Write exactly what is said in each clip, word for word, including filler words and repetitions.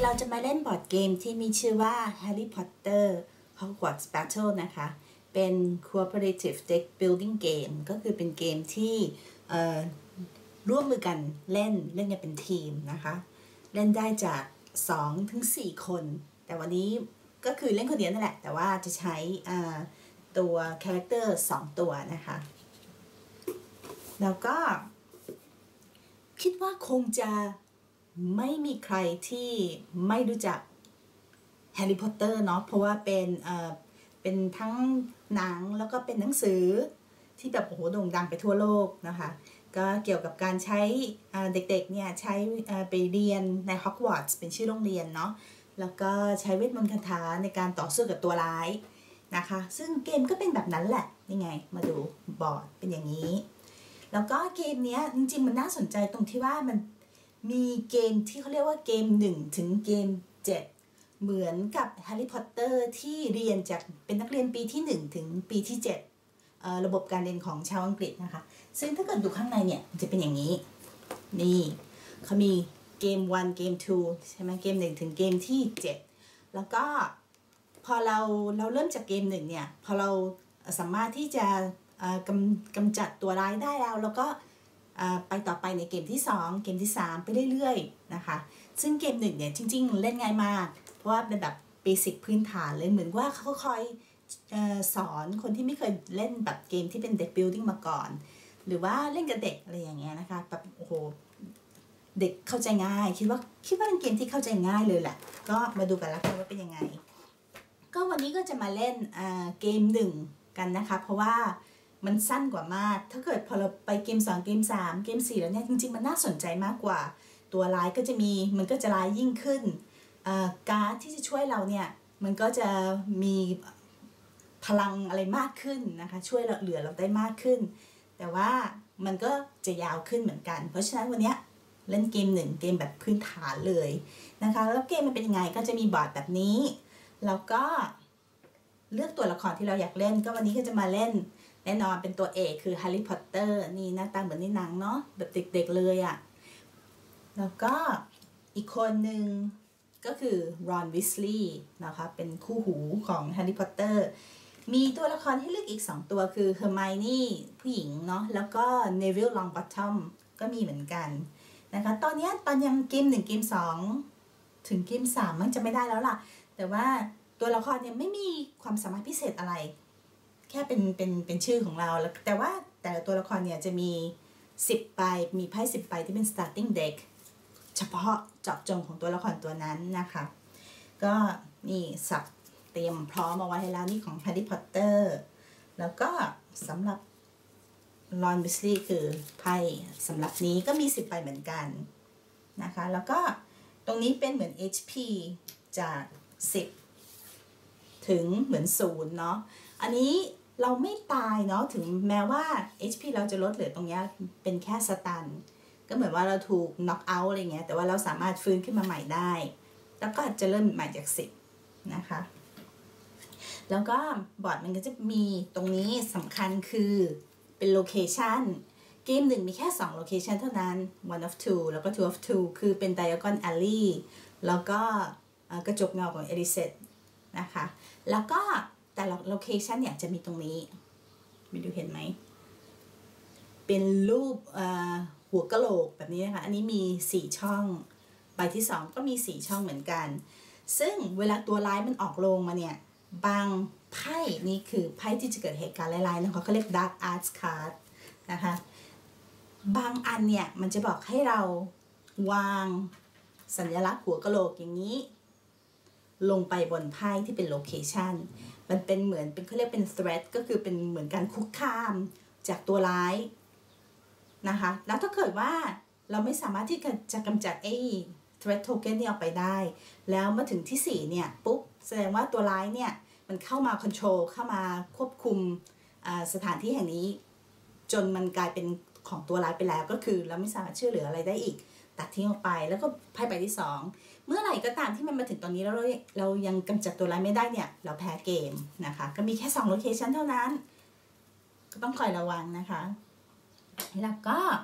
เราจะมาเล่นบอร์ดเกมที่มีชื่อว่า Harry Potter Hogwarts Battle นะคะเป็น cooperative deck building game ก็คือเป็นเกมที่ร่วมมือกันเล่นเล่นกันเป็นทีมนะคะเล่นได้จาก สองถึงสี่ คนแต่วันนี้ก็คือเล่นคนเดียวนั่นแหละแต่ว่าจะใช้ตัวคาแรคเตอร์สองตัวนะคะแล้วก็คิดว่าคงจะไม่มีใครที่ไม่รู้จักแฮร์รี่พอตเตอร์เนาะเพราะว่าเป็นเอ่อเป็นทั้งหนังแล้วก็เป็นหนังสือที่แบบโอ้โหโด่งดังไปทั่วโลกนะคะก็เกี่ยวกับการใช้เด็กๆเนี่ยใช้ไปเรียนในฮอกวอตส์เป็นชื่อโรงเรียนเนาะแล้วก็ใช้เวทมนต์คาถาในการต่อสู้กับตัวร้ายนะคะซึ่งเกมก็เป็นแบบนั้นแหละนี่ไงมาดูบอร์ดเป็นอย่างนี้แล้วก็เกมนี้จริงๆมันน่าสนใจตรงที่ว่ามันมีเกมที่เขาเรียกว่าเกมหนึ่งถึงเกมเจ็ดเหมือนกับแฮร์รี่พอตเตอร์ที่เรียนจากเป็นนักเรียนปีที่หนึ่งถึงปีที่เจ็ดระบบการเรียนของชาวอังกฤษนะคะซึ่งถ้าเกิดดูข้างในเนี่ยจะเป็นอย่างนี้นี่เขามีเกมหนึ่งเกมสองใช่ไหมเกมหนึ่งถึงเกมที่เจ็ดแล้วก็พอเราเราเริ่มจากเกมหนึ่งเนี่ยพอเราสามารถที่จะกำกำจัดตัวร้ายได้แล้วแล้วก็ไปต่อไปในเกมที่สองเกมที่สามไปเรื่อยๆนะคะซึ่งเกมหนึ่งเนี่ยจริงๆเล่นง่ายมากเพราะว่าเป็นแบบเบสิกพื้นฐานเลยเหมือนว่าเขาคอยสอนคนที่ไม่เคยเล่นแบบเกมที่เป็นเด็ก building มาก่อนหรือว่าเล่นกับเด็กอะไรอย่างเงี้ยนะคะแบบโอ้โหเด็กเข้าใจง่ายคิดว่าคิดว่าเป็นเกมที่เข้าใจง่ายเลยแหละก็มาดูกันแล้วกันว่าเป็นยังไงก็วันนี้ก็จะมาเล่นเกมหนึ่งกันนะคะเพราะว่ามันสั้นกว่ามากถ้าเกิดพอเราไปเกมสองเกมสามเกมสี่แล้วเนี่ยจริงๆมันน่าสนใจมากกว่าตัวร้ายก็จะมีมันก็จะร้ายยิ่งขึ้นการ์ดที่จะช่วยเราเนี่ยมันก็จะมีพลังอะไรมากขึ้นนะคะช่วยเราเหลือเราได้มากขึ้นแต่ว่ามันก็จะยาวขึ้นเหมือนกันเพราะฉะนั้นวันนี้เล่นเกมหนึ่งเกมแบบพื้นฐานเลยนะคะแล้วเกมมันเป็นยังไงก็จะมีบอร์ดแบบนี้แล้วก็เลือกตัวละครที่เราอยากเล่นก็วันนี้ก็จะมาเล่นแน่นอนเป็นตัวเอกคือแฮร์รี่พอตเตอร์นี่หน้าตาเหมือนในหนังเนาะแบบเด็กๆเลยอะ่ะแล้วก็อีกคนหนึ่งก็คือรอนวิสลีย์นะคะเป็นคู่หูของแฮร์รี่พอตเตอร์มีตัวละครให้เลือกอีกสองตัวคือเฮอร์ไมนี่ผู้หญิงเนาะแล้วก็เนวิลลองบอททอมก็มีเหมือนกันนะคะตอนนี้ตอนยังเกมหนึ่งเกมสองถึงเกมสามมันจะไม่ได้แล้วล่ะแต่ว่าตัวละครเนี่ยไม่มีความสามารถพิเศษอะไรแค่เป็นเป็นเป็นชื่อของเราแล้วแต่ว่าแต่ละตัวละครเนี่ยจะมีสิบใบมีไพ่สิบใบที่เป็น starting deck เฉพาะเจาะจงของตัวละครตัวนั้นนะคะก็นี่สับเตรียมพร้อมเอาไว้ให้แล้วนี่ของ Harry Potter แล้วก็สำหรับรอนวิสลีย์คือไพ่สำหรับนี้ก็มีสิบใบเหมือนกันนะคะแล้วก็ตรงนี้เป็นเหมือน เอช พี จากสิบถึงเหมือนศูนย์เนาะอันนี้เราไม่ตายเนาะถึงแม้ว่า เอช พี เราจะลดเหลือตรงนี้เป็นแค่สตันก็เหมือนว่าเราถูก knock out อะไรเงี้ยแต่ว่าเราสามารถฟื้นขึ้นมาใหม่ได้แล้วก็จะเริ่มใหม่จากสิบนะคะแล้วก็บอร์ดมันก็จะมีตรงนี้สำคัญคือเป็นโลเคชันเกมหนึ่งมีแค่สองโลเคชันเท่านั้น one of two แล้วก็ two of two คือเป็น Diagon Alley แล้วก็กระจกเงาของ Erised นะคะแล้วก็แต่ละโลเคชันเนี่ยจะมีตรงนี้ไม่ดูเห็นไหมเป็นรูปหัวกะโหลกแบบนี้นะคะอันนี้มีสี่ช่องใบที่สองก็มีสี่ช่องเหมือนกันซึ่งเวลาตัวร้ายมันออกโรงมาเนี่ยบางไพ่นี่คือไพ่ที่จะเกิดเหตุการณ์ร้ายๆนะคะเขาเรียก Dark Arts Card นะคะบางอันเนี่ยมันจะบอกให้เราวางสัญลักษณ์หัวกะโหลกอย่างนี้ลงไปบนไพ่ที่เป็นโลเคชันมันเป็นเหมือนเป็นเขาเรียกเป็น threat ก็คือเป็นเหมือนการคุกคามจากตัวร้ายนะคะแล้วถ้าเกิดว่าเราไม่สามารถที่จะกำจัดไอ้ threat token นี้ออกไปได้แล้วมาถึงที่สี่เนี่ยปุ๊บแสดงว่าตัวร้ายเนี่ยมันเข้ามา control เข้ามาควบคุมสถานที่แห่งนี้จนมันกลายเป็นของตัวร้ายไปแล้วก็คือเราไม่สามารถช่วยเหลืออะไรได้อีกตัดทิ้งออกไปแล้วก็ไพ่ใบที่สองเมื่อไหร่ก็ตามที่มันมาถึงตอนนี้แล้วเราเรายังกำจัดตัวร้ายไม่ได้เนี่ยเราแพ้เกมนะคะก็มีแค่สองโลเคชันเท่านั้นก็ต้องคอยระวังนะคะแล้วก็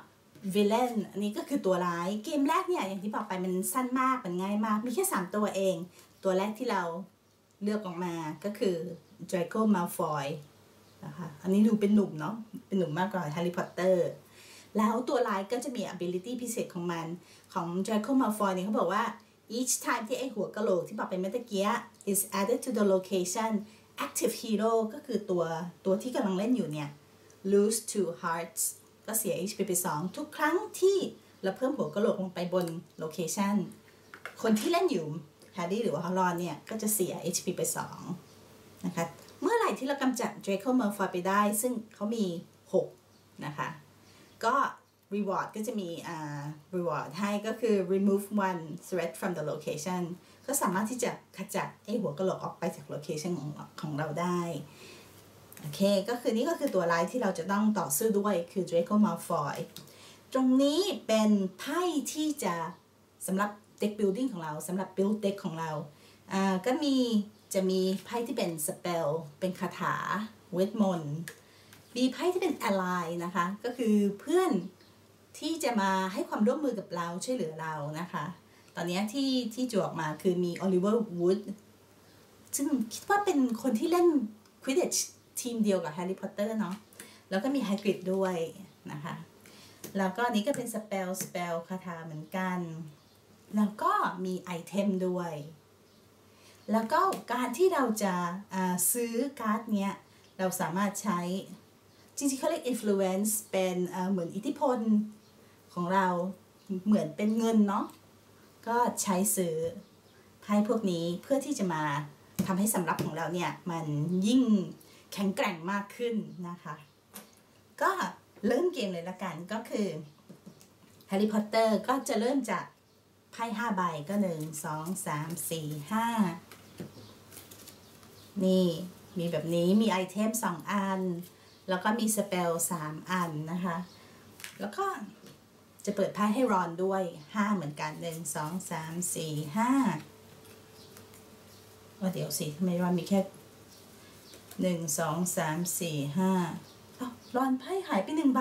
villain อันนี้ก็คือตัวร้ายเกมแรกเนี่ยอย่างที่บอกไปมันสั้นมากมันง่ายมากมีแค่สามตัวเองตัวแรกที่เราเลือกออกมาก็คือ Draco Malfoy นะคะอันนี้ดูเป็นหนุ่มเนาะเป็นหนุ่มมากกว่า Harry Potter แล้วตัวร้ายก็จะมี ability พิเศษของมันของ Draco Malfoy เนี่ยเขาบอกว่า each time ที่ไอหัวกะโหลกที่บอกไปเมื่อกี้ is added to the location active hero ก็คือตัวตัวที่กำลังเล่นอยู่เนี่ย lose two hearts ก็เสีย เอช พี ไปสองทุกครั้งที่เราเพิ่มหัวกะโหลกลงไปบนโลเคชันคนที่เล่นอยู่แฮร์รี่หรือว่าฮารอนเนี่ยก็จะเสีย เอช พี ไปสองนะคะเมื่อไหร่ที่เรากำจัด Draco Malfoy ไปได้ซึ่งเขามีหกนะคะก็ reward ก็จะมีอ่า reward ให้ก็คือ remove one threat from the location ก็สามารถที่จะขจัดไอหัวกะโหลกออกไปจากโลเคชันของของเราได้โอเคก็คือนี่ก็คือตัวร้ายที่เราจะต้องต่อสู้ด้วยคือ Draco Malfoy ตรงนี้เป็นไพ่ที่จะสำหรับ deck building ของเราสำหรับ build deck ของเราอ่าก็มีจะมีไพ่ที่เป็น spell เป็นคาถาเวทมนต์มีไพ่ที่เป็น ally นะคะก็คือเพื่อนที่จะมาให้ความร่วมมือกับเราช่วยเหลือเรานะคะตอนนี้ที่ที่จวกมาคือมี Oliver Wood ซึ่งคิดว่าเป็นคนที่เล่น Quidditch ทีมเดียวกับ Harry Potter เนาะแล้วก็มี Hagrid ด้วยนะคะแล้วก็นี้ก็เป็น spell spell คาถาเหมือนกันแล้วก็มีไอเทมด้วยแล้วก็การที่เราจะซื้อการ์ดเนี้ยเราสามารถใช้จริงๆเขาเรียก influence เป็นเหมือนอิทธิพลของเราเหมือนเป็นเงินเนาะก็ใช้ซื้อไพ่พวกนี้เพื่อที่จะมาทำให้สำรับของเราเนี่ยมันยิ่งแข็งแกร่งมากขึ้นนะคะก็เริ่มเกมเลยละกันก็คือ Harry Potter ก็จะเริ่มจากไพ่ห้าใบก็หนึ่งสองสามสี่ห้านี่มีแบบนี้มีไอเทมสองอันแล้วก็มีสเปลสามอันนะคะแล้วก็จะเปิดไพ่ให้รอนด้วยห้าเหมือนกันหนึ่งสองสามสี่ห้าว่าเดี๋ยวสิทำไมรอนมีแค่หนึ่งสองสามสี่ห้าอ้าวรอนไพ่หายไปหนึ่งใบ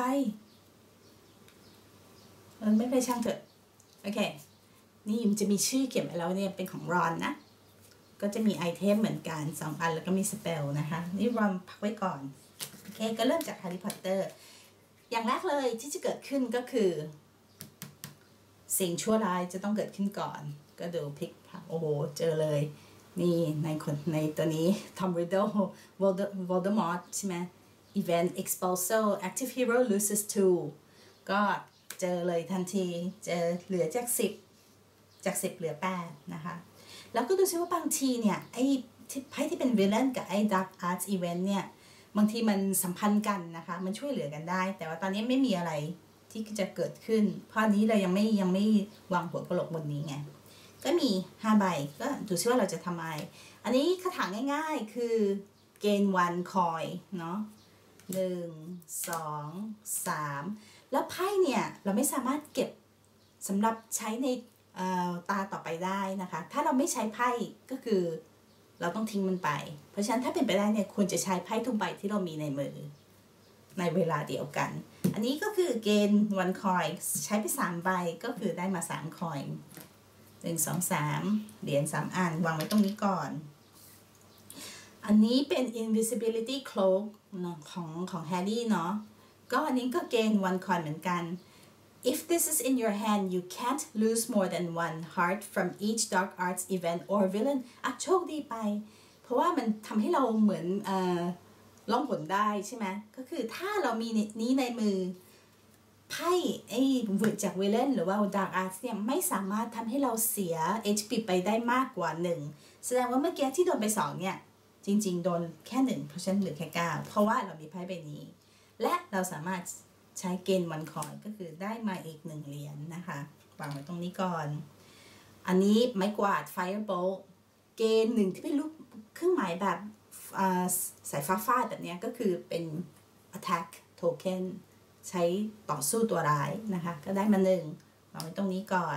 เออไม่ไปช่างเถอะโอเคนี่มันจะมีชื่อเก็บไว้แล้วเนี่ยเป็นของรอนนะก็จะมีไอเทมเหมือนกันสองอันแล้วก็มีสเปลนะคะนี่รอนพักไว้ก่อนโอเคก็เริ่มจาก Harry Potter อย่างแรกเลยที่จะเกิดขึ้นก็คือสิ่งชั่วร้ายจะต้องเกิดขึ้นก่อนก็ดูพลิกโอ้โหเจอเลยนี่ในคนในตัวนี้ Tom Riddle Voldemort ใช่ไหม Event Expulso Active Hero loses two ก็เจอเลยทันทีเจอเหลือจากสิบจากสิบเหลือแปดนะคะแล้วก็ดูซิว่าบางทีเนี่ยไอ้ไพ่ที่เป็น Villain กับไอ้ Dark Arts Event เนี่ยบางทีมันสัมพันธ์กันนะคะมันช่วยเหลือกันได้แต่ว่าตอนนี้ไม่มีอะไรที่จะเกิดขึ้นเพราะนี้เรายังไม่ยังไม่วางหัวกะโหลกบนนี้ไงก็มีห้าใบก็ดูซิว่าเราจะทำอะไรอันนี้คาถาง่ายๆคือเกณฑ์วันคอยเนาะหนึ่งสองสามแล้วไพ่เนี่ยเราไม่สามารถเก็บสำหรับใช้ในตาต่อไปได้นะคะถ้าเราไม่ใช้ไพ่ก็คือเราต้องทิ้งมันไปเพราะฉะนั้นถ้าเป็นไปได้เนี่ยควรจะใช้ไพ่ทุกใบที่เรามีในมือในเวลาเดียวกันอันนี้ก็คือเกณฑ์วันคอยใช้ไปสามใบก็คือได้มาสามคอยหนึ่งสองสามเหรียญสามอันวางไว้ตรงนี้ก่อนอันนี้เป็น invisibility cloak ของของแฮร์รี่เนาะก็อันนี้ก็เกณฑ์วันคอยเหมือนกัน If this is in your hand you can't lose more than one heart from each dark arts event or villain อ่ะโชคดีไปเพราะว่ามันทำให้เราเหมือนเอ่อล่องหนได้ใช่ไหมก็คือถ้าเรามีนี้ในมือไพ่ไอ้จากวิลเลนหรือว่า Dark Arts เนี่ยไม่สามารถทำให้เราเสีย เอช พี ไปได้มากกว่าหนึ่งแสดงว่าเมื่อกี้ที่โดนไปสองเนี่ยจริงๆโดนแค่หนึ่งเพราะฉะนั้นเหลือแค่เก้าเพราะว่าเรามีไพ่ใบนี้และเราสามารถใช้เกณฑ์วันคอยก็คือได้มาอีกหนึ่งเหรียญ น, นะคะวางไว้ตรงนี้ก่อนอันนี้ไม้กวาด Firebolt เกณฑ์หนึ่งที่เป็นรูปเครื่องหมายแบบสายฟ้าฟาดแบบนี้ก็คือเป็น attack token ใช้ต่อสู้ตัวร้ายนะคะก็ได้มาหนึ่งวางไว้ตรงนี้ก่อน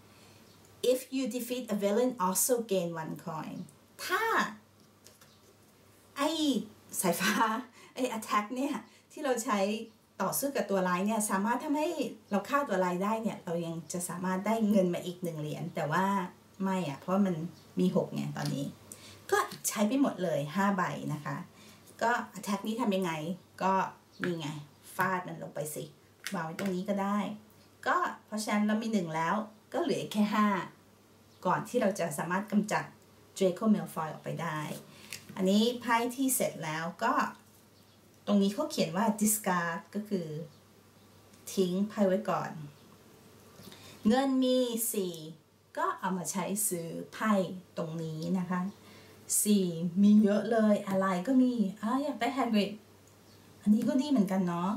if you defeat a villain also gain one coin ถ้าไอ้สายฟ้าไอ้ attack เนี่ยที่เราใช้ต่อสู้กับตัวร้ายเนี่ยสามารถทำให้เราฆ่าตัวร้ายได้เนี่ยเรายังจะสามารถได้เงินมาอีกหนึ่งเหรียญแต่ว่าไม่อ่ะเพราะมันมีหกไงตอนนี้ก็ใช้ไปหมดเลยห้าใบนะคะก็ attack นี้ทำยังไงก็นี่ไงฟาดมันลงไปสิวางไว้ตรงนี้ก็ได้ก็เพราะฉะนั้นเรามีหนึ่งแล้วก็เหลือแค่ห้าก่อนที่เราจะสามารถกำจัด Draco Malfoy ออกไปได้อันนี้ไพ่ที่เสร็จแล้วก็ตรงนี้เขาเขียนว่า discard ก็คือทิ้งไพ่ไว้ก่อนเงินมีสี่ก็เอามาใช้ซื้อไพ่ตรงนี้นะคะสี่มีเยอะเลยอะไรก็มีอ่ะอยากได้ Hagrid อันนี้ก็ดีเหมือนกันเนาะ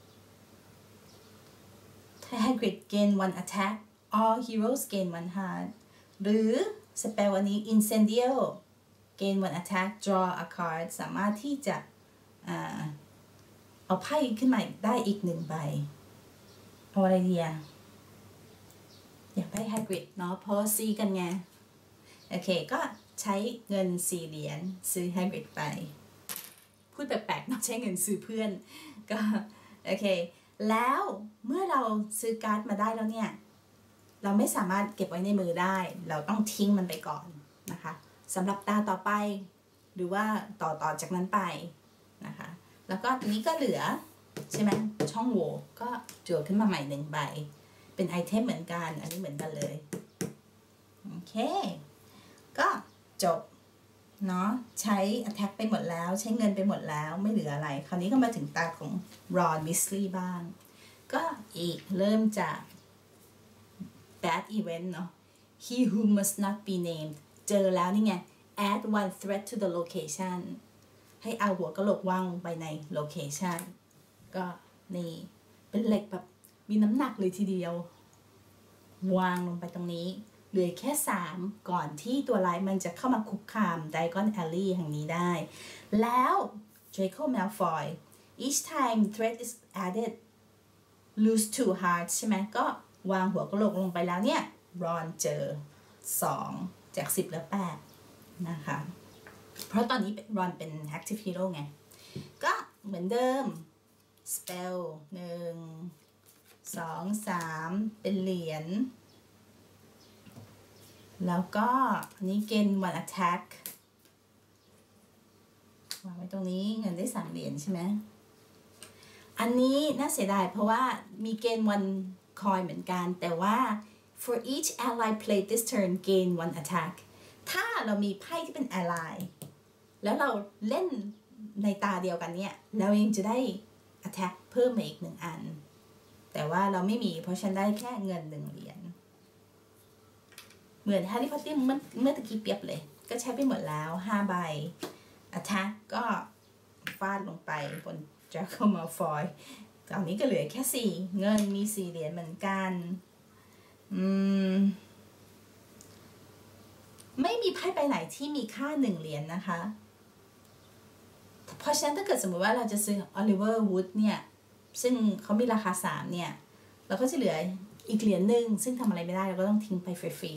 ถ้า Hagrid gain one attack all heroes gain one heart หรือสเปลวันนี้ Incendio gain one attack draw a card สามารถที่จะอ่าเอาไพ่ขึ้นมาได้อีกหนึ่งใบเอาอะไรดีอะอยากได้ Hagrid เนาะเพราะซีกันไงโอเคก็ใช้เงินสี่เหรียญซื้อ Hagrid ไปพูดแปลกๆเนาะใช้เงินซื้อเพื่อนก็โอเคแล้วเมื่อเราซื้อการ์ดมาได้แล้วเนี่ยเราไม่สามารถเก็บไว้ในมือได้เราต้องทิ้งมันไปก่อนนะคะสำหรับตาต่อไปหรือว่าต่อต่อจากนั้นไปนะคะแล้วก็ทีนี้ก็เหลือใช่ไหมช่องโหว่ก็จั่วขึ้นมาใหม่หนึ่งใบเป็นไอเทมเหมือนกันอันนี้เหมือนกันเลยโอเคก็จบเนาะใช้ attack ไปหมดแล้วใช้เงินไปหมดแล้วไม่เหลืออะไรคราวนี้ก็มาถึงตาของ Ron Weasley บ้างก็อีกเริ่มจาก bad event เนาะ he who must not be named เจอแล้วนี่ไง add one threat to the location ให้เอาหัวกะโหลกวางลงไปใน location ก็นี่เป็นเหล็กแบบมีน้ำหนักเลยทีเดียววางลงไปตรงนี้เหลือแค่สามก่อนที่ตัวร้ายมันจะเข้ามาคุกคาม Diagon Alley แห่งนี้ได้แล้ว Draco Malfoy each time threat is added lose two hearts ใช่ไหมก็วางหัวกะโหลกลงไปแล้วเนี่ย Ron เจอสองจากสิบเหลือแปดนะคะเพราะตอนนี้ Ron เป็น active hero ไงก็เหมือนเดิม spell หนึ่งสองสามเป็นเหรียญแล้วก็อันนี้เกณฑ์ one attack วางไว้ตรงนี้เงินได้สามเหรียญใช่ไหมอันนี้น่าเสียดายเพราะว่ามีเกณฑ์ one coin เหมือนกันแต่ว่า for each ally played this turn gain one attack ถ้าเรามีไพ่ที่เป็น ally แล้วเราเล่นในตาเดียวกันเนี่ยเรายังจะได้ attack เพิ่มมาอีกหนึ่งอันแต่ว่าเราไม่มีเพราะฉันได้แค่เงินหนึ่งเหรียญเหมือนแฮร์รี่พอตเตอร์เมื่อเมื่อตะกี้เปรียบเลยก็ใช้ไปหมดแล้วห้าใบ attack ก็ฟาดลงไปบน Draco Malfoy ตอนนี้ก็เหลือแค่สี่เงินมีสี่เหรียญเหมือนกันอืมไม่มีไพ่ใบไหนที่มีค่าหนึ่งเหรียญนะคะเพราะฉะนั้นถ้าเกิดสมมติว่าเราจะซื้อ Oliver Wood เนี่ยซึ่งเขามีราคาสามเนี่ยเราก็จะเหลืออีกเหรียญหนึ่งซึ่งทำอะไรไม่ได้เราก็ต้องทิ้งไปฟรี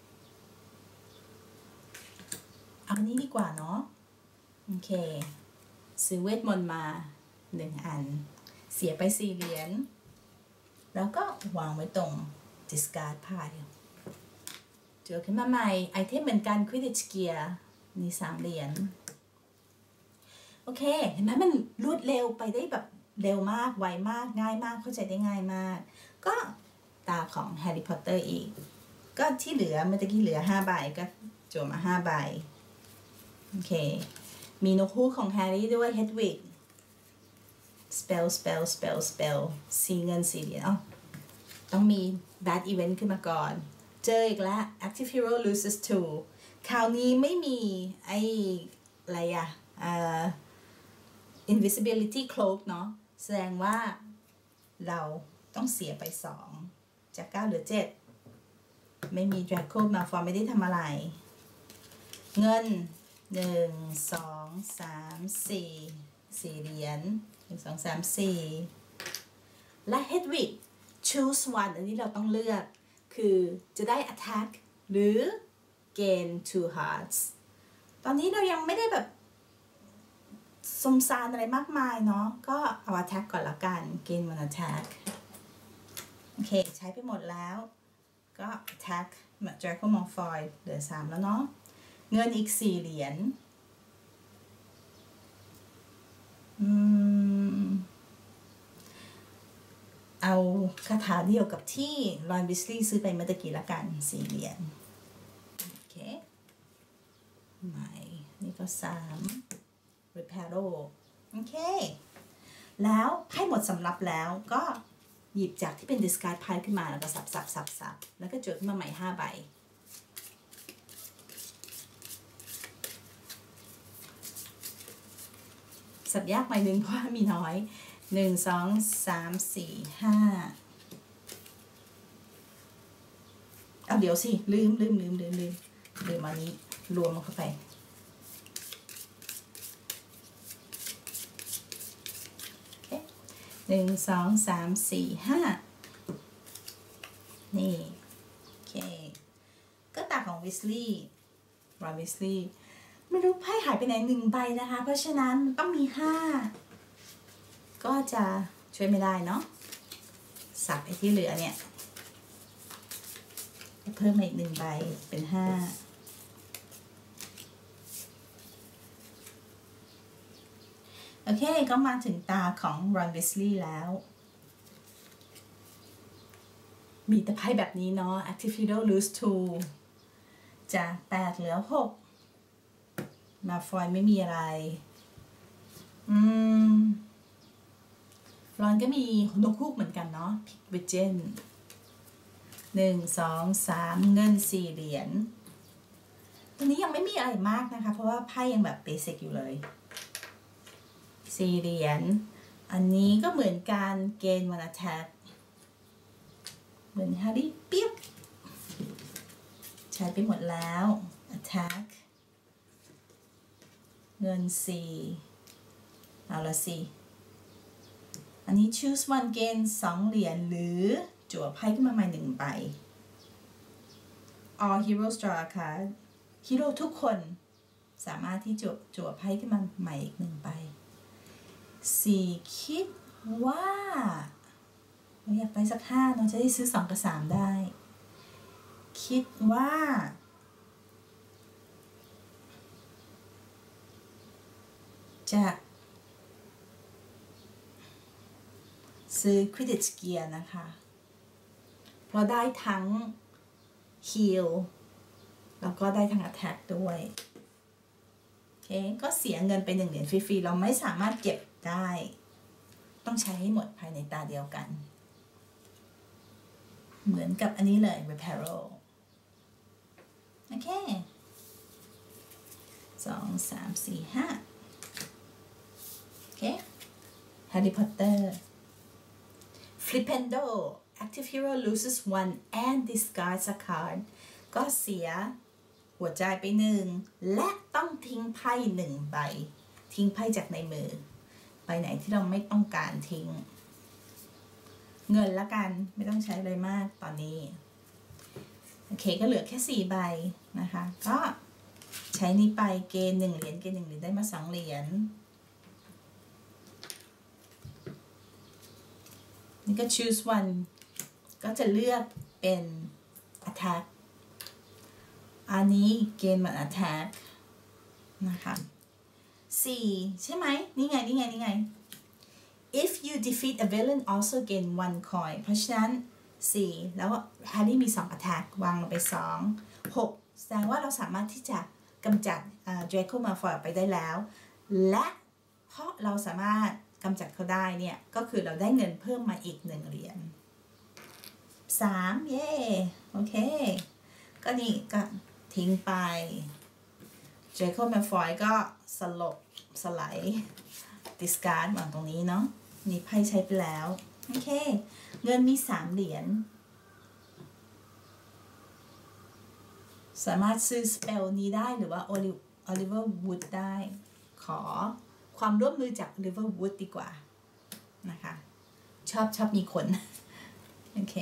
ๆเอาอันนี้ดีกว่าเนาะโอเคซื้อเวทมนต์มาหนึ่งอันเสียไปสี่เหรียญแล้วก็วางไว้ตรง discard pile เจอขึ้นมาใหม่ไอเทมเหมือนกัน Quidditch Gear นี่สามเหรียญโอเคเห็นไหมมันรวดเร็วไปได้แบบเร็วมากไวมากง่ายมากเข้าใจได้ง่ายมากก็ตาของแฮร์รี่พอตเตอร์อีกก็ที่เหลือเมื่อกี้เหลือห้าใบก็จั่วมาห้าใบโอเคมีนกฮูกของแฮร์รี่ด้วย Hedwig spell spell spell spell สีเงินสีเหรียญอ๋อต้องมี bad event ขึ้นมาก่อนเจออีกแล้ว active hero loses two คราวนี้ไม่มีไอ้อะไรอะอ่า invisibility cloak เนาะแสดงว่าเราต้องเสียไปสองจากเก้าเหลือเจ็ดไม่มี Draco Malfoy ไม่ได้ทำอะไรเงินหนึ่งสองสามสี่สี่เหรียญหนึ่งสองสามสี่และ Hedwig choose one อันนี้เราต้องเลือกคือจะได้ attack หรือ gain two hearts ตอนนี้เรายังไม่ได้แบบสมสารอะไรมากมายเนาะก็เอา attack ก่อนละกัน gain one attack โอเคใช้ไปหมดแล้วก็ attack Draco Malfoy เหลือสามแล้วเนาะเงินอีกสี่เหรียญอืมเอาคาถาเดียวกับที่รอนวิสลีย์ซื้อไปเมื่อตะกี้ละกันสี่เหรียญโอเคใหม่นี่ก็สาม Reparo โอเคแล้วไพ่หมดสำรับแล้วก็หยิบจากที่เป็น discard ไพ่ขึ้นมาแล้วก็สับสับสับสับแล้วก็จดขึ้นมาใหม่ห้าใบสับยากใบหนึ่งเพราะมีน้อยหนึ่งสองสามสี่ห้าเอาเดี๋ยวสิลืมลืมลืมลืมลืมลืมอันนี้รวมเข้าไปหนึ่งสองสามสี่ห้านี่โอเคก็ตาของวิสลีย์รอนวิสลีย์ไม่รู้ไพ่หายไปไหนหนึ่งใบนะคะเพราะฉะนั้นต้องมีห้าก็จะช่วยไม่ได้เนาะสับไอ้ที่เหลือเนี่ยเพิ่มอีกหนึ่งใบเป็นห้าโอเคก็มาถึงตาของรอนวิสลีย์แล้วมีแต่ไพ่แบบนี้เนาะ Active Hero lose two จากแปดเหลือหกมาฟอยไม่มีอะไรอืมรอนก็มีนกฮูกเหมือนกันเนาะพิกเวเจนหนึ่งสองสามเงินสี่เหรียญตรงนี้ยังไม่มีอะไรมากนะคะเพราะว่าไพ่ยังแบบเบสิกอยู่เลยสี่เหรียญอันนี้ก็เหมือนการเกณฑ์วันแอทแทกเหมือนแฮร์รี่เปียบใช้ไปหมดแล้ว attack เงินสี่เอาละสิอันนี้ choose one gain สองเหรียญหรือจั่วไพ่ขึ้นมาใหม่หนึ่งใบ all heroes draw a card ฮีโร่ทุกคนสามารถที่จะจั่วไพ่ขึ้นมาใหม่อีกหนึ่งใบสี่คิดว่าเราอยากไปสักห้าเราจะได้ซื้อสองกับสามได้คิดว่าจะซื้อ Quidditch Gear นะคะเพราะได้ทั้ง Heal แล้วก็ได้ทั้ง Attack ด้วยโอเคก็เสียเงินไปหนึ่งเหรียญฟรีๆเราไม่สามารถเก็บได้ต้องใช้ให้หมดภายในตาเดียวกันเหมือนกับอันนี้เลย Reparo โอเคสองสามสี่ห้าโอเค Harry Potter Flipendo Active Hero loses one and discards a card ก็เสียหัวใจไปหนึ่งและต้องทิ้งไพ่หนึ่งใบทิ้งไพ่จากในมือใบไหนที่เราไม่ต้องการทิ้งเงินละกันไม่ต้องใช้อะไรมากตอนนี้โอเคก็เหลือแค่สี่ใบนะคะก็ใช้นี้ไปเกณฑ์หนึ่งเหรียญเกณฑ์หนึ่งเหรียญได้มาสองเหรียญนี่ก็ choose one ก็จะเลือกเป็น attack อันนี้เกณฑ์เหมือน attack นะคะสี่ใช่ไหมนี่ไงนี่ไงนี่ไง if you defeat a villain also gain one coin เพราะฉะนั้นสี่แล้วแฮร์รี่มีสอง attack วางลงไปสองหกแสดงว่าเราสามารถที่จะกำจัด Draco Malfoy ออกไปได้แล้วและเพราะเราสามารถกำจัดเขาได้เนี่ยก็คือเราได้เงินเพิ่มมาอีกหนึ่งเหรียญสามเย้โอเคก็นี่ก็ทิ้งไป Draco Malfoy ก็สลบสไลด์ discard วางตรงนี้เนาะนี่ไพ่ใช้ไปแล้วโอเคเงินมีสามเหรียญสามารถซื้อสเปลนี้ได้หรือว่า Oliver Wood ได้ขอความร่วมมือจาก Oliver Wood ดีกว่านะคะชอบชอบมีคนโอเค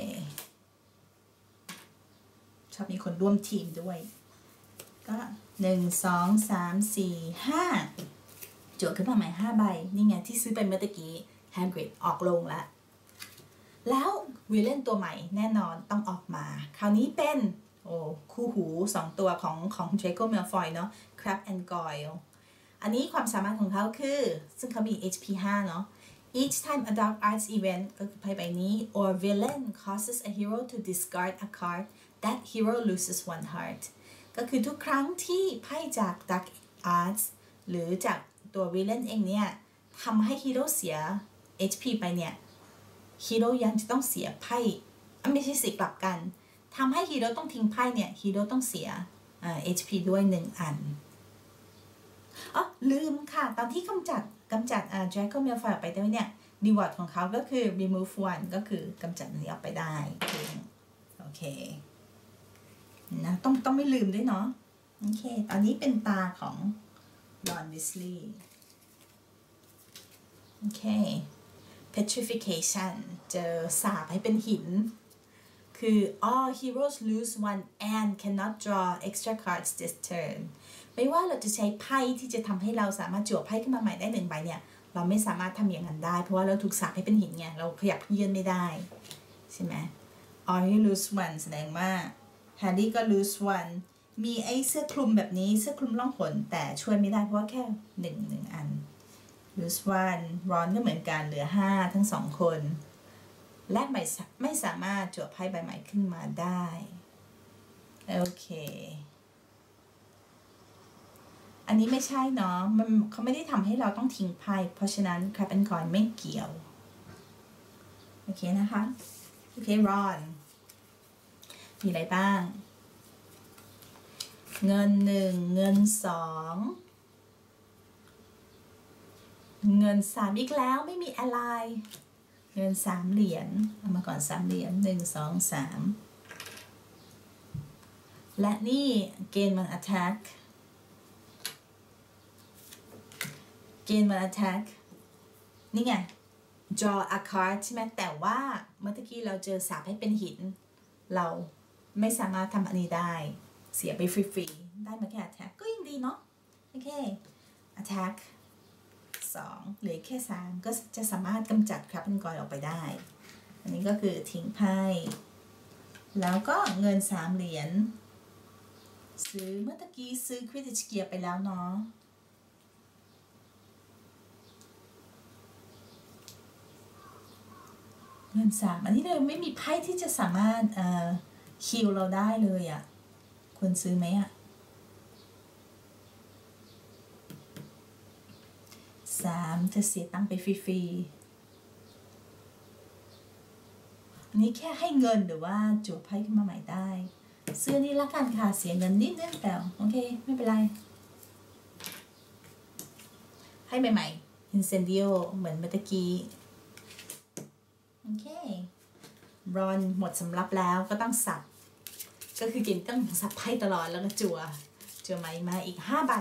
ชอบมีคนร่วมทีมด้วยก็หนึ่งสองสามสี่ห้าจั่วขึ้นมาใหม่ห้าใบนี่ไงที่ซื้อไปเมื่อกี้ Hagrid ออกลงแล้วแล้ววิลเลนตัวใหม่แน่นอนต้องออกมาคราวนี้เป็นโอ้คู่หูสองตัวของของ Draco Malfoy เนาะ Crabbe and Goyle อันนี้ความสามารถของเขาคือซึ่งเขามี เอช พี ห้า เนาะ Each time a dark arts event ก็คือไพ่ใบนี้ or villain causes a hero to discard a card that hero loses one heart ก็คือทุกครั้งที่ไพ่จาก dark arts หรือจากตัววิลเลนเองเนี่ยทำให้ฮีโร่เสีย เอช พี ไปเนี่ยฮีโร่ยังจะต้องเสียไพ่ไม่ใช่สิกลับกันทำให้ฮีโร่ต้องทิ้งไพ่เนี่ยฮีโร่ต้องเสีย เอช พี ด้วยหนึ่งอันอ๋อลืมค่ะตอนที่กำจัดกำจัดอ่า Draco Malfoy ออกไปได้เนี่ย reward ของเขาก็คือ remove one ก็คือกำจัดอันนี้ออกไปได้โอเคนะต้องต้องไม่ลืมด้วยเนาะโอเคตอนนี้เป็นตาของ Ron Weasley โอเค petrification เจอสาปให้เป็นหินคือ all heroes lose one and cannot draw extra cards this turn ไม่ว่าเราจะใช้ไพ่ที่จะทำให้เราสามารถจั่วไพ่ขึ้นมาใหม่ได้หนึ่งใบเนี่ยเราไม่สามารถทำอย่างนั้นได้เพราะว่าเราถูกสาปให้เป็นหินไงเราขยับเยื่อนไม่ได้ใช่ไหม all he lose one แสดงว่า Harry ก็ lose one มีไอ้เสื้อคลุมแบบนี้เสื้อคลุมล่องหนแต่ช่วยไม่ได้เพราะว่าแค่หนึ่งหนึ่งอัน lose one Ron ก็เหมือนกันเหลือห้าทั้งสองคนและไม่ไม่สามารถจั่วไพ่ใบใหม่ขึ้นมาได้โอเคอันนี้ไม่ใช่เนาะมันเขาไม่ได้ทำให้เราต้องทิ้งไพ่เพราะฉะนั้น Crabbe and Goyle ไม่เกี่ยวโอเคนะคะโอเค Ron มีอะไรบ้างเงินหนึ่งเงินสองเงินสามอีกแล้วไม่มีอะไรเงินสามเหรียญเอามาก่อนสามเหรียญหนึ่งสองสามและนี่เกณฑ์มัน attack เกณฑ์มัน attack นี่ไง draw a card ใช่ไหมแต่ว่าเมื่อกี้เราเจอสาปให้เป็นหินเราไม่สามารถทำอันนี้ได้เสียไปฟรีๆได้มาแค่ attack ก็ยังดีเนาะโอเค attackสองเหลือแค่สามก็จะสามารถกำจัดCrabbe and Goyleออกไปได้อันนี้ก็คือทิ้งไพ่แล้วก็เงินสามเหรียญซื้อเมื่อกี้ซื้อ Quidditch Gear ไปแล้วเนาะเงินสามอันนี้เลยไม่มีไพ่ที่จะสามารถเอ่อคิวเราได้เลยอะ่ะควรซื้อไหมอะ่ะสามจะเสียตังค์ไปฟรีๆอันนี้แค่ให้เงินหรือว่าจั่วไพ่ขึ้นมาใหม่ได้ซื้อนี้ละกันค่ะเสียเงินนิดนึงแต่โอเคไม่เป็นไรให้ใหม่ๆ Incendio เหมือนเมื่อกี้โอเครอนหมดสำรับแล้วก็ต้องสับก็คือเกมต้องสับไพ่ตลอดแล้วก็จั่วจั่วใหม่มาอีกห้าใบ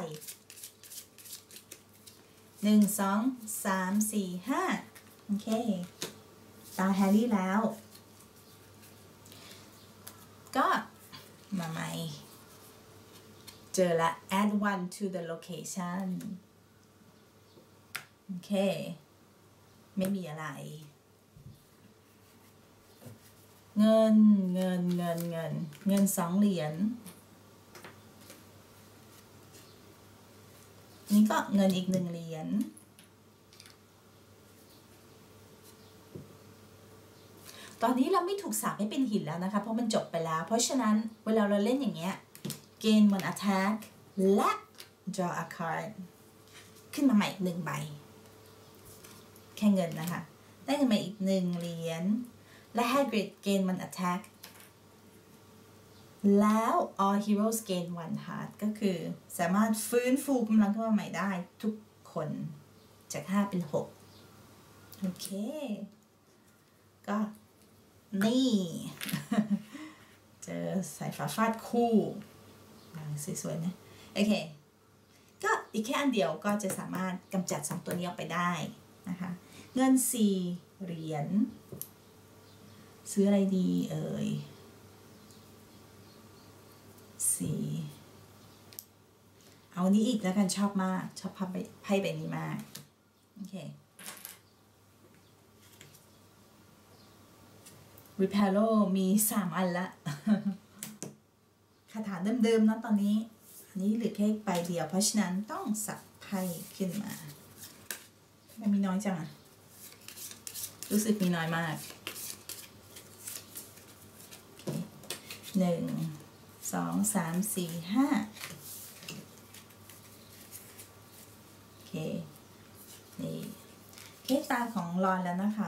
หนึ่งสองสามสี่ห้าโอเคตาแฮร์รี่แล้วก็มาใหม่เจอละ add one to the location โอเคไม่มีอะไรเงินเงินเงินเงินเงินสองเหรียญนี่ก็เงินอีกหนึ่งเหรียญตอนนี้เราไม่ถูกสาปให้เป็นหินแล้วนะคะเพราะมันจบไปแล้วเพราะฉะนั้นเวลาเราเล่นอย่างเงี้ยเกณฑ์มัน attack และ draw a card ขึ้นมาใหม่หนึ่งใบแค่เงินนะคะได้เงินมาอีกหนึ่งเหรียญและ Hagrid เกณฑ์มัน attack แล้ว all heroes gain one heart ก็คือสามารถฟื้นฟูกำลังขึ้นมาใหม่ได้ทุกคนจากห้าเป็นหกโอเคก็นี่ เจอสายฟ้าฟาดคู่สวยๆนะโอเคก็อีกแค่อันเดียวก็จะสามารถกำจัดสองตัวนี้ออกไปได้นะคะเงินสี่เหรียญซื้ออะไรดีเอ่ยสี่เอานี้อีกแล้วกันชอบมากชอบไพ่ไพ่ใบนี้มากโอเค Reparo มีสามอันละ คาถาเดิมๆนะตอนนี้อันนี้เหลือแค่ใบเดียวเพราะฉะนั้นต้องสับไพ่ขึ้นมาทำไมมีน้อยจังอะรู้สึกมีน้อยมากหนึ่งสองสามสี่ห้าโอเคนี่เคสตาของรอนแล้วนะคะ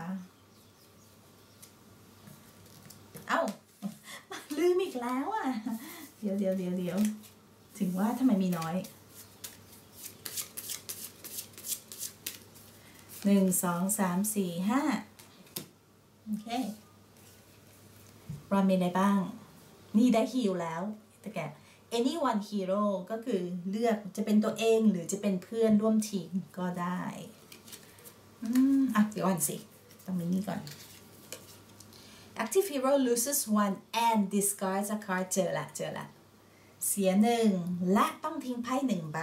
เอ้าลืมอีกแล้วอ่ะเดี๋ยวเดี๋ยวเดี๋ยวเดี๋ยวถึงว่าทำไมมีน้อยหนึ่งสองสามสี่ห้าโอเครอนมีอะไรบ้างนี่ได้ฮิลแล้วแต่แก anyone hero ก็คือเลือกจะเป็นตัวเองหรือจะเป็นเพื่อนร่วมทีมก็ได้อืมอ่ะเดี๋ยวก่อนสิต้องมีนี่ก่อน active hero loses one and discards a card เจอละเจอละเสียหนึ่งและต้องทิ้งไพ่หนึ่งใบ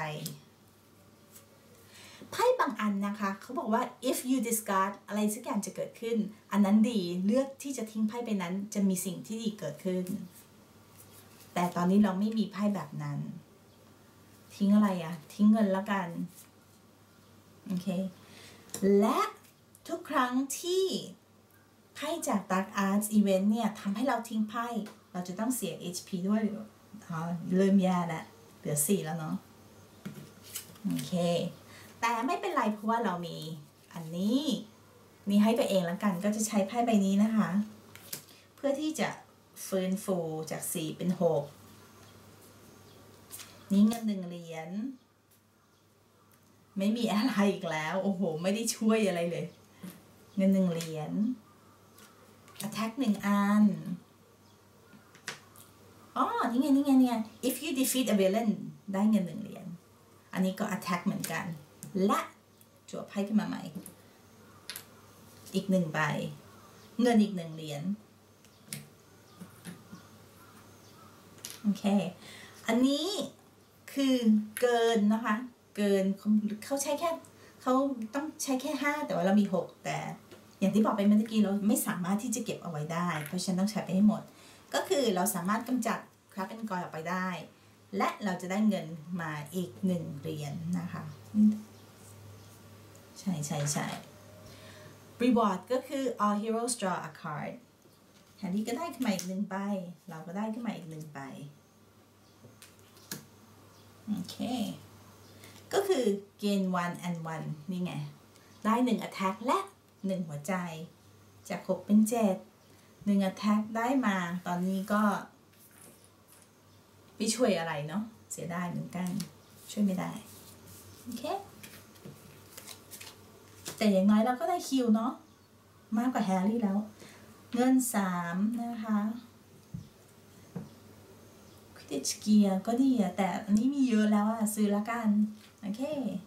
ไพ่บางอันนะคะเขาบอกว่า if you discard อะไรสักอย่างจะเกิดขึ้นอันนั้นดีเลือกที่จะทิ้งไพ่ไปนั้นจะมีสิ่งที่ดีเกิดขึ้นแต่ตอนนี้เราไม่มีไพ่แบบนั้นทิ้งอะไรอะทิ้งเงินแล้วกันโอเคและทุกครั้งที่ไพ่จาก Dark Arts Event เนี่ยทำให้เราทิ้งไพ่เราจะต้องเสีย เอช พี ด้วยอ๋อเริ่มแย่แล้วเหลือสี่แล้วเนาะโอเคแต่ไม่เป็นไรเพราะว่าเรามีอันนี้นี่ให้ตัวเองแล้วกันก็จะใช้ไพ่ใบนี้นะคะเพื่อที่จะฟื้นฟูจากสี่เป็นหกนี่เงินหนึ่งเหรียญไม่มีอะไรอีกแล้วโอ้โหไม่ได้ช่วยอะไรเลยเงินหนึ่งเหรียญ attack หนึ่งอันอ๋อนี่ไงนี่ไงนี่ไง if you defeat a villain ได้เงินหนึ่งเหรียญอันนี้ก็ attack เหมือนกันและจั่วไพ่ขึ้นมาใหม่อีกหนึ่งใบเงินอีกหนึ่งเหรียญโอเคอันนี้คือเกินนะคะเกินเขาใช้แค่เขาต้องใช้แค่ห้าแต่ว่าเรามีหกแต่อย่างที่บอกไปเมื่อกี้เราไม่สามารถที่จะเก็บเอาไว้ได้เพราะฉะนั้นต้องใช้ไปให้หมดก็คือเราสามารถกำจัดคราฟเป็นกอยออกไปได้และเราจะได้เงินมาอีกหนึ่งเหรียญ นะคะใช่ใช่ใช่ reward ก็คือ all heroes draw a card แทนที่ก็ได้ขึ้นมาอีกหนึ่งใบเราก็ได้ขึ้นมาอีกหนึ่งใบโอเคก็คือ gain one and one นี่ไงได้หนึ่ง attack และหนึ่งหัวใจจากหกเป็นเจ็ดหนึ่ง attack ได้มาตอนนี้ก็ไม่ช่วยอะไรเนาะเสียดายเหมือนกันช่วยไม่ได้โอเคแต่อย่างน้อยเราก็ได้คิวเนาะมากกว่าแฮร์รี่แล้วเงินสามนะคะคริสเกียก็ดีอะแต่อันนี้มีเยอะแล้วอะซื้อละกันโอเค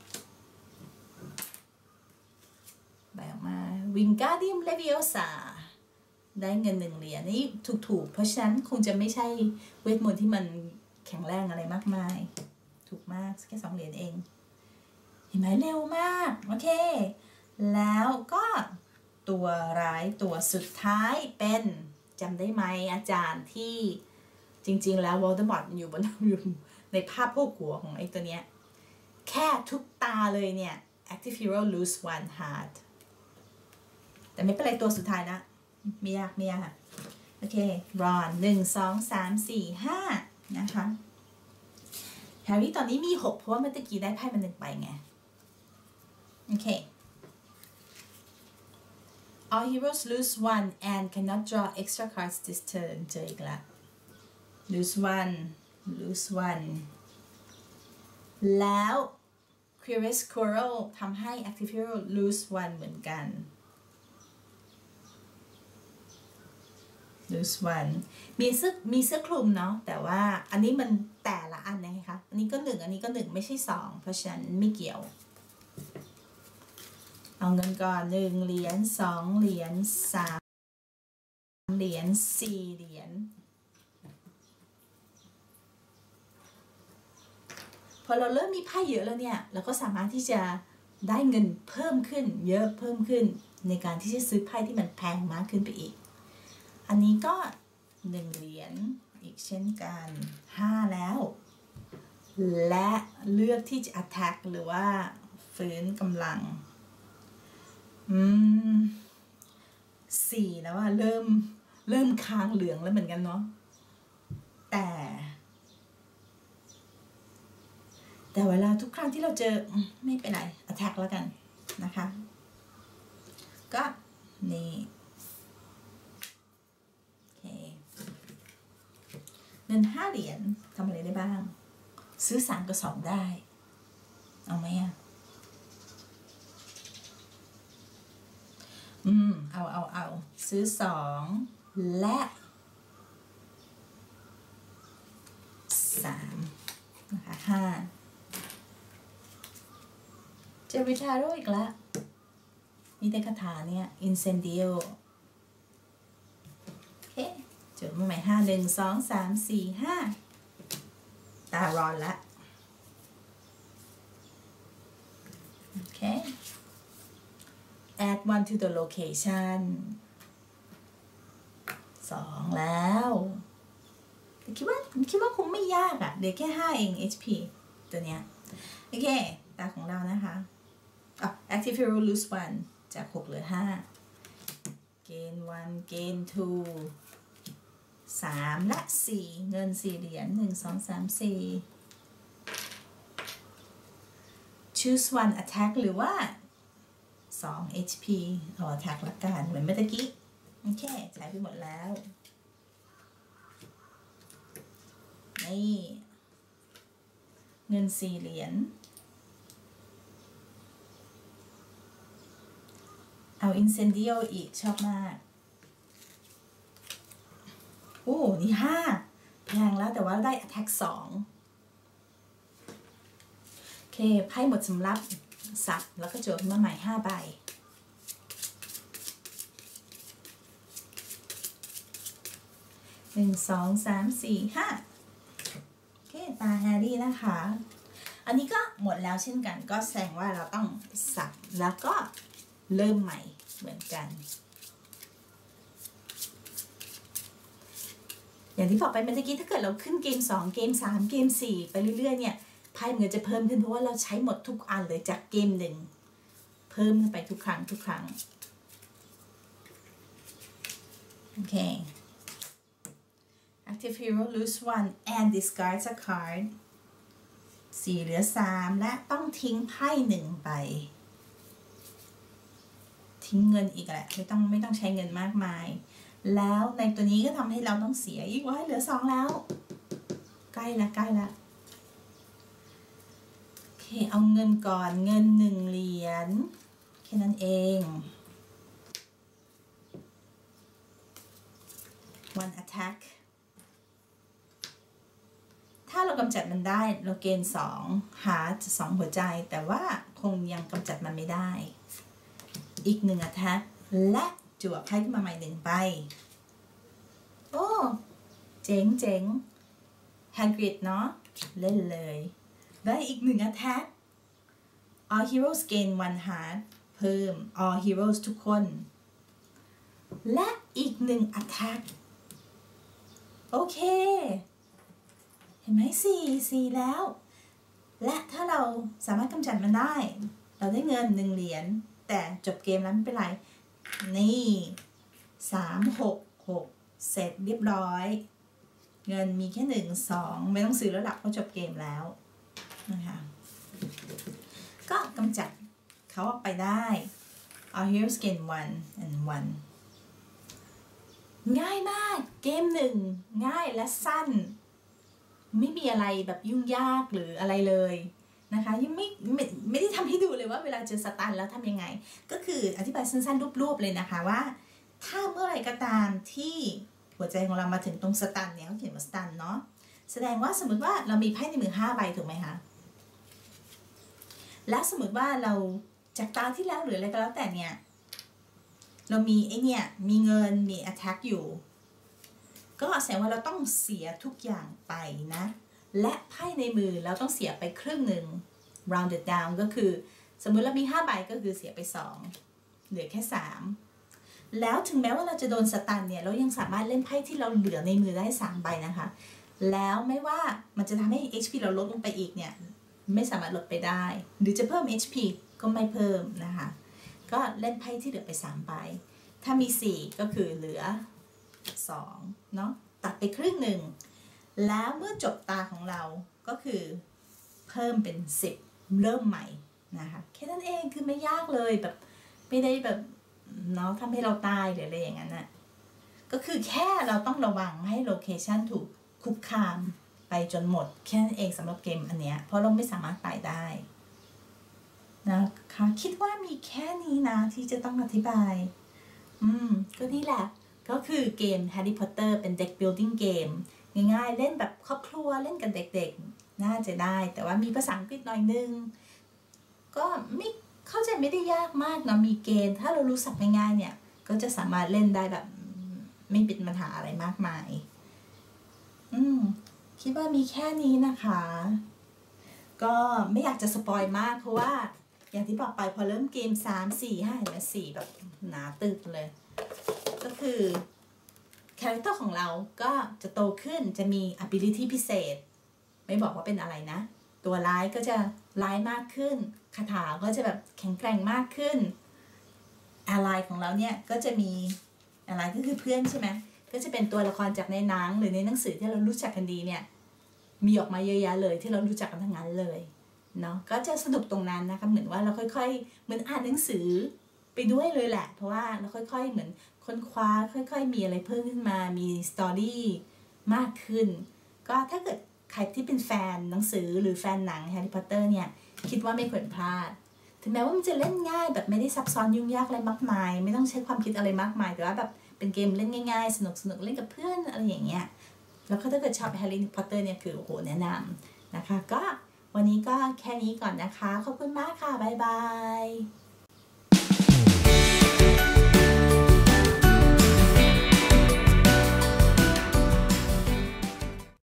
ใบออกมาวิงการ์เดียมเลวิโอซาได้เงินหนึ่งเหรียญนี่ถูกๆเพราะฉะนั้นคงจะไม่ใช่เวทมนต์ที่มันแข็งแรงอะไรมากมายถูกมากแค่สองเหรียญเองเห็นไหมเร็วมากโอเคแล้วก็ตัวร้ายตัวสุดท้ายเป็นจำได้ไหมอาจารย์ที่จริงๆแล้ววอลเดอร์มอร์ตอยู่บนอยู่ในภาพพวกหัวของไอ้ตัวเนี้ยแค่ทุกตาเลยเนี่ย active hero lose one heart แต่ไม่เป็นไรตัวสุดท้ายนะไม่ยากไม่ยากโอเครอนหนึ่งสองสามสี่ห้านะคะแฮร์รี่ตอนนี้มีหกเพราะว่าเมื่อกี้ได้ไพ่มาหนึ่งใบไงโอเค all heroes lose one and cannot draw extra cards this turn เจออีกแล้ว lose one lose one แล้ว Curious Squirrel ทำให้ active hero lose one เหมือนกันlose one มีเสื้อมีเสื้อคลุมเนาะแต่ว่าอันนี้มันแต่ละอันนะคะอันนี้ก็หนึ่งอันนี้ก็หนึ่งไม่ใช่สองเพราะฉะนั้นไม่เกี่ยวเอาเงินก่อนหนึ่งเหรียญสองเหรียญสามเหรียญสี่เหรียญพอเราเริ่มมีไพ่เยอะแล้วเนี่ยเราก็สามารถที่จะได้เงินเพิ่มขึ้นเยอะเพิ่มขึ้นในการที่จะซื้อไพ่ที่มันแพงมากขึ้นไปอีกอันนี้ก็หนึ่งเหรียญอีกเช่นกันห้าแล้วและเลือกที่จะ attack หรือว่าฟื้นกำลังอืมสี่แล้วอะเริ่มเริ่มค้างเหลืองแล้วเหมือนกันเนาะแต่แต่เวลาทุกครั้งที่เราเจอไม่เป็นไร attack แล้วกันนะคะก็นี่โอเคเงินห้าเหรียญทำอะไรได้บ้างซื้อสามกับสองได้เอาไหมอะอืมเอาเอาเอาซื้อสองและสามนะคะห้าเจอริทาโร่อีกแล้วมีแต่คาถาเนี่ย incendio โอเคจดมาใหม่ห้าหนึ่งสองสามสี่ห้าตารอนละโอเค add one to the location สองแล้วคิดว่าคิดว่าคงไม่ยากอะเดี๋ยวแค่ห้าเอง เอช พี ตัวเนี้ยโอเคตาของเรานะคะอ่ะ active hero lose one จากหกเหลือห้า gain one gain two สามและสี่เงินสี่เหรียญหนึ่งสองสามสี่ choose one attack หรือว่าสอง เอช พี เอา attack ละกันเหมือนเมื่อกี้โอเคใช้ไปหมดแล้วนี่เงินสี่เหรียญเอา incendio อีกชอบมากโอ้นี่ห้าแพงแล้วแต่ว่าได้ attack สองโอเคไพ่หมดสำรับสับแล้วก็โจทย์มาใหม่ห้าใบหนึ่งสองสามสี่ห้าโอเคตาแฮร์รี่นะคะอันนี้ก็หมดแล้วเช่นกันก็แสดงว่าเราต้องสับแล้วก็เริ่มใหม่เหมือนกันอย่างที่บอกไปเมื่อกี้ถ้าเกิดเราขึ้นเกมสองเกมสามเกมสี่ไปเรื่อยๆเนี่ยไพ่มันจะเพิ่มขึ้นเพราะว่าเราใช้หมดทุกอันเลยจากเกมหนึ่งเพิ่มขึ้นไปทุกครั้งทุกครั้งโอเค active hero lose one and discards a card สี่เหลือสามและต้องทิ้งไพ่หนึ่งไปทิ้งเงินอีกแหละไม่ต้องไม่ต้องใช้เงินมากมายแล้วในตัวนี้ก็ทำให้เราต้องเสียอีกว่าเหลือสองแล้วใกล้ละใกล้ละโอเคเอาเงินก่อนเงินหนึ่งเหรียญแค่นั้นเอง one attack ถ้าเรากำจัดมันได้เราเกณฑ์สองหาสองหัวใจแต่ว่าคงยังกำจัดมันไม่ได้อีกหนึ่ง attack และจั่วไพ่ขึ้นมาใหม่หนึ่งใบโอ้เจ๋งเจ๋ง Hagrid เนาะเล่นเลยได้อีกหนึ่ง attack all heroes gain one heart เพิ่ม all heroes ทุกคนและอีกหนึ่ง attack โอเคเห็นไหมสี่สี่แล้วและถ้าเราสามารถกำจัดมันได้เราได้เงินหนึ่งเหรียญแต่จบเกมแล้วไม่เป็นไรนี่สามหกหกเสร็จเรียบร้อยเงินมีแค่หนึ่งสองไม่ต้องซื้อแล้วหลักเพราะจบเกมแล้วนะคะก็กำจัดเขาออกไปได้ All heroes gain one and one ง่ายมากเกมหนึ่งง่ายและสั้นไม่มีอะไรแบบยุ่งยากหรืออะไรเลยนะคะยังไม่ไม่ไม่ได้ทำให้ดูเลยว่าเวลาเจอสตันแล้วทำยังไงก็คืออธิบายสั้นๆรูปๆเลยนะคะว่าถ้าเมื่อไหร่ก็ตามที่หัวใจของเรามาถึงตรงสตันเนี่ยเขาเขียนว่าสตันเนาะแสดงว่าสมมติว่าเรามีไพ่ในมือห้าใบถูกไหมคะและสมมติว่าเราจากตาที่แล้วหรืออะไรก็แล้วแต่เนี่ยเรามีไอเนี่ยมีเงินมี attack อยู่ก็แสดงว่าเราต้องเสียทุกอย่างไปนะและไพ่ในมือเราต้องเสียไปครึ่งหนึ่ง rounded down ก็คือสมมุติเรามีห้าใบก็คือเสียไปสองเหลือแค่สามแล้วถึงแม้ว่าเราจะโดนสตันเนี่ยเรายังสามารถเล่นไพ่ที่เราเหลือในมือได้สามใบนะคะแล้วไม่ว่ามันจะทำให้ เอช พี เราลดลงไปอีกเนี่ยไม่สามารถลดไปได้หรือจะเพิ่ม เอช พี ก็ไม่เพิ่มนะคะก็เล่นไพ่ที่เหลือไปสามใบถ้ามีสี่ก็คือเหลือสองเนาะตัดไปครึ่งหนึ่งแล้วเมื่อจบตาของเราก็คือเพิ่มเป็นสิบเริ่มใหม่นะคะแค่นั้นเองคือไม่ยากเลยแบบไม่ได้แบบเนาะทำให้เราตายหรืออะไรอย่างนั้นนะก็คือแค่เราต้องระวังไม่ให้โลเคชันถูกคุกคามไปจนหมดแค่นั้นเองสำหรับเกมอันเนี้ยเพราะเราไม่สามารถตายได้นะคะคิดว่ามีแค่นี้นะที่จะต้องอธิบายอืมก็นี่แหละก็คือเกม Harry Potter เป็น deck building game ง่ายๆเล่นแบบครอบครัวเล่นกับเด็กๆน่าจะได้แต่ว่ามีภาษาอังกฤษหน่อยนึงก็ไม่เข้าใจไม่ได้ยากมากนะมีเกณฑ์ถ้าเรารู้ศัพท์ง่ายๆเนี่ยก็จะสามารถเล่นได้แบบไม่เป็นปัญหาอะไรมากมายอืมคิดว่ามีแค่นี้นะคะก็ไม่อยากจะสปอยมากเพราะว่าอย่างที่บอกไปพอเริ่มเกมสาม สี่ ห้าเห็นไหมสี่แบบหนาตึกเลยก็คือคาแรคเตอร์ของเราก็จะโตขึ้นจะมี ability พิเศษไม่บอกว่าเป็นอะไรนะตัวร้ายก็จะร้ายมากขึ้นคาถาก็จะแบบแข็งแกร่งมากขึ้นอะไรของเราเนี่ยก็จะมีอะไรก็คือเพื่อนใช่ไหมก็จะเป็นตัวละครจากในหนังหรือในหนังสือที่เรารู้จักกันดีเนี่ยมีออกมาเยอะแยะเลยที่เรารู้จักกันทั้งนั้นเลยเนาะก็จะสนุกตรงนั้นนะคะเหมือนว่าเราค่อยๆเหมือนอ่านหนังสือไปด้วยเลยแหละเพราะว่าเราค่อยๆเหมือนค้นคว้าค่อยๆมีอะไรเพิ่มขึ้นมามีสตอรี่มากขึ้นก็ถ้าเกิดใครที่เป็นแฟนหนังสือหรือแฟนหนังแฮร์รี่พอตเตอร์เนี่ยคิดว่าไม่ควรพลาดถึงแม้ว่ามันจะเล่นง่ายแบบไม่ได้ซับซ้อนยุ่งยากอะไรมากมายไม่ต้องใช้ความคิดอะไรมากมายแต่ว่าแบบเป็นเกมเล่นง่ายๆสนุกๆเล่นกับเพื่อนอะไรอย่างเงี้ยแล้วก็ถ้าเกิดชอบแฮร์รี่พอตเตอร์เนี่ยคือโอ้โหแนะนำนะคะก็วันนี้ก็แค่นี้ก่อนนะคะขอบคุณมากค่ะบ๊ายบาย